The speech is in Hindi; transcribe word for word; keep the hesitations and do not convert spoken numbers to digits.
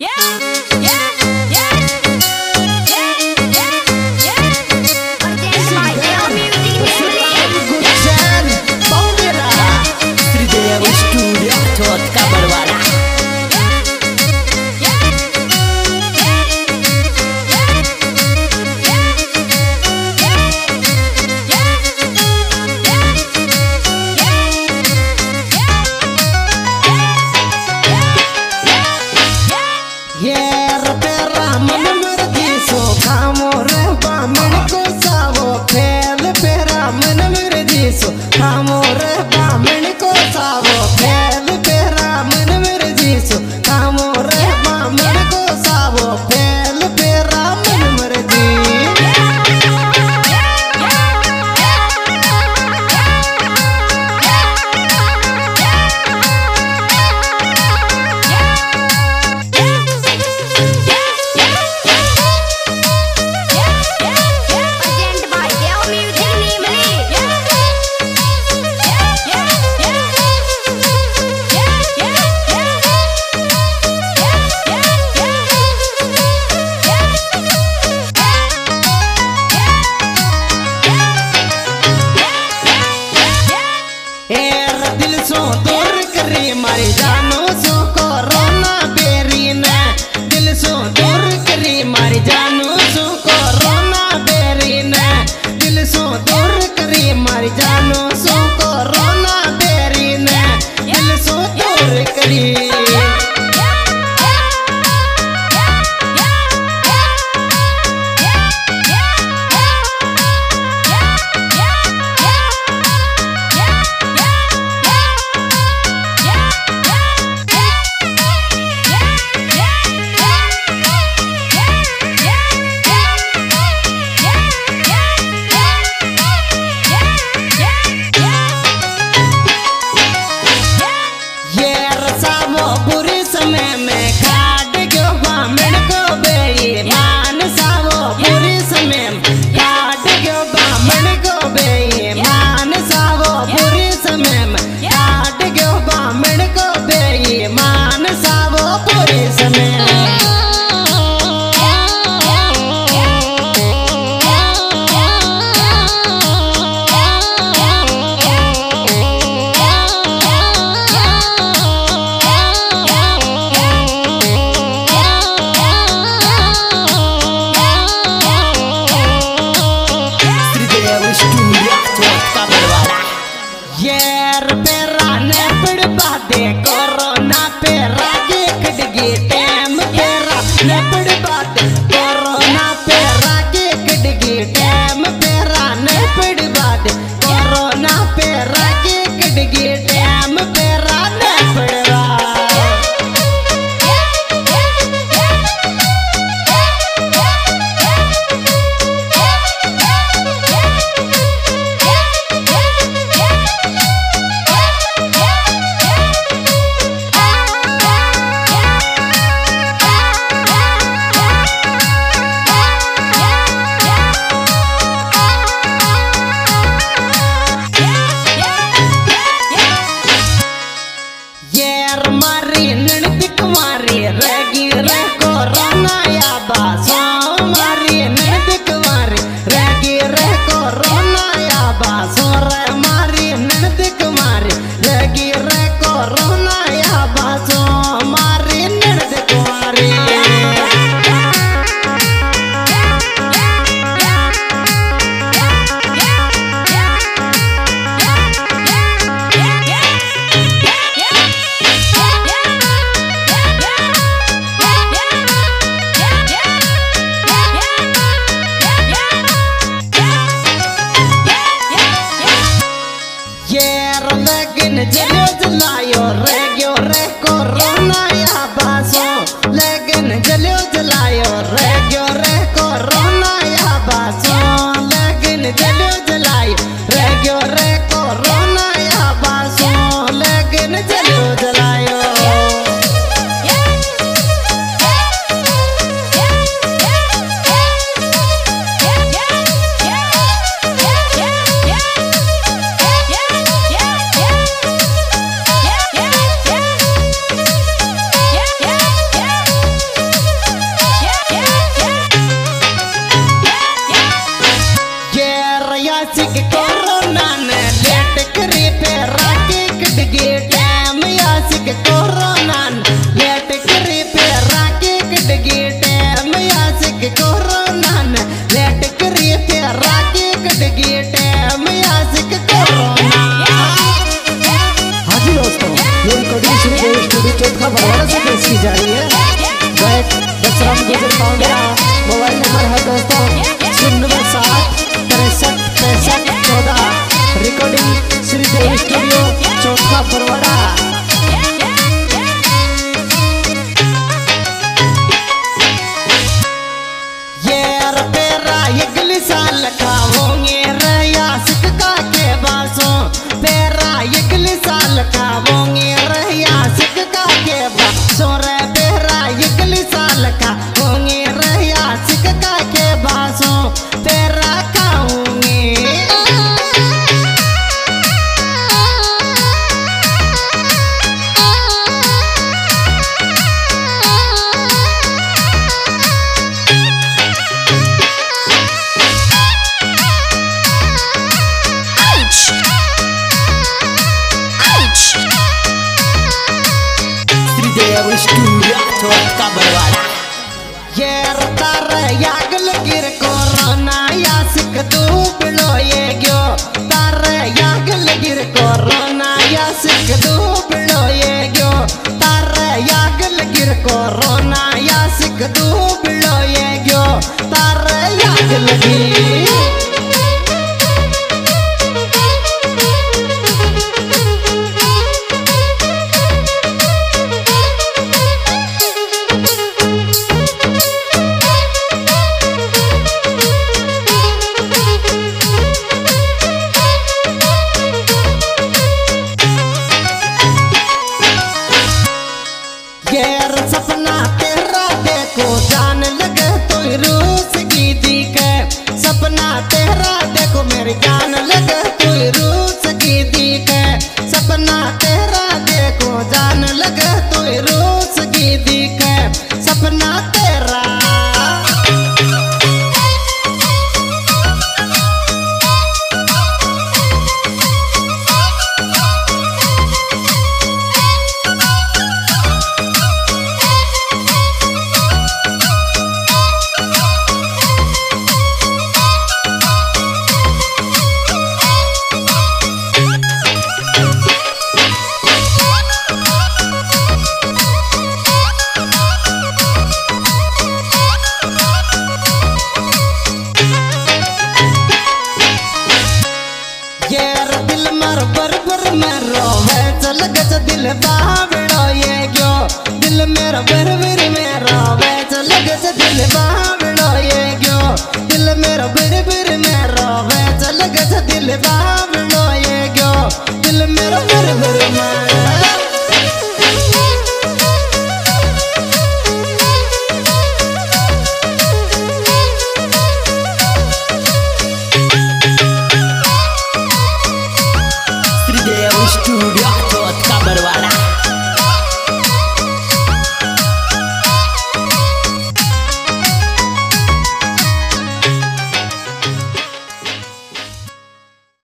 Yeah. पाऊंगा। मोबाइल नंबर है दोस्तों शून्य सात तिरसठ पैंसठ चौदह। रिकॉर्डिंग श्रीदेवी स्टूडियो चौथा परवाड़ा। साल खाओगे रया सिक्का के बासों पेरा इकली साल खाओगे रया सिक्का के बासों रे पेरा इकली साल खाओगे रया सिक्का के बासों पेरा खाओगे। स्टूडियो चौथा परवाड़ा। ये रतार यागल गिर कोरोना या सिक तू बिलो ये गयो तार यागल गिर कोरोना या सिक तू बिलो ये गयो तार यागल गिर कोरोना या सिक तू बिलो ये गयो तार यागल गिर। सपना तेरा देखो जान लगे तो रूस की दी के सपना तेरा देखो मेरी जान लगे तो रूस की दी के सपना तेरा देखो जान लगे तो रूस की दी के सपना तेरा। दिल मर बरबर में रोवे चल गच दिल बावड़ो ये गयो दिल मेरा बरबर में रोवे चल गच दिल बावड़ो ये गयो दिल मेरा बरबर में रोवे चल गच दिल बावड़ो ये गयो दिल मेरा बरबर में। स्टूडियो चौथा परवाड़ा।